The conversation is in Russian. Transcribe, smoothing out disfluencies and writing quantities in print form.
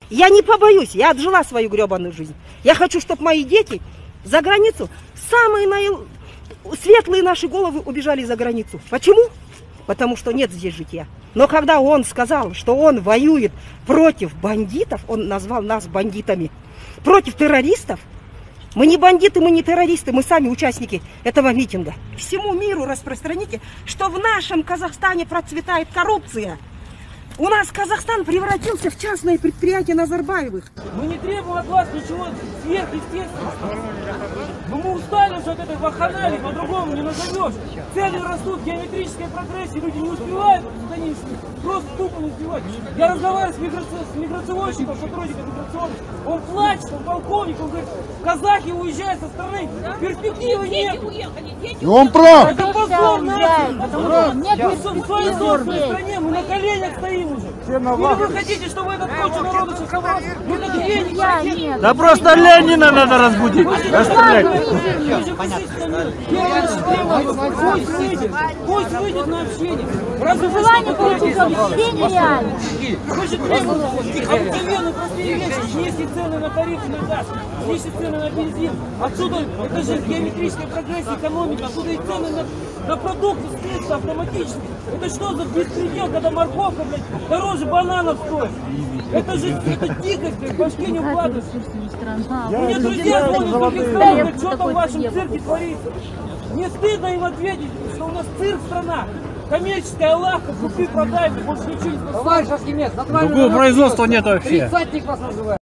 Я не побоюсь, я отжила свою гребаную жизнь. Я хочу, чтобы мои дети за границу, самые светлые наши головы убежали за границу. Почему? Потому что нет здесь житья. Но когда он сказал, что он воюет против бандитов, он назвал нас бандитами, против террористов, мы не бандиты, мы не террористы, мы сами участники этого митинга. Всему миру распространите, что в нашем Казахстане процветает коррупция. У нас Казахстан превратился в частное предприятие Назарбаевых. Мы не требуем от вас ничего сверхъестественного. Но мы устали уже от этой вакханалии, по-другому не назовешь. Цены растут, геометрическая прогрессия, люди не успевают за ним, просто тупо не успевают. Я разговариваю с миграционщиком, сотрудником миграционным, он плачет, он полковник, он говорит, казахи уезжают со страны, перспективы нет. И он прав. Это позор нации. В своей собственной стране мы на коленях стоим уже. Или вы хотите, чтобы этот куча народу сейчас собрал? Мы как веники. Да просто Ленина надо разбудить. Пусть выйдет на общение. Разве вы что-то хотите? Вы же требуете обыкновенные простые вещи. Снизьте цены на тарифы на газ, снизьте цены на бензин. Отсюда, это же геометрическая прогрессия экономики, отсюда и цены на продукты снизятся автоматически. Это что за беспредел, когда морковка, блядь, дороже бананов стоит? Это же дикость, блядь, в башке не укладывается. Мне друзья звонят с других стран, говорят, что там в вашем цирке творится. Мне стыдно им ответить, что у нас цирк страна. Коммерческая лавка, купи, продай, больше ничего не способна. Товарищ Архимед, Другого производства нет вообще. Тридцатник вас называют.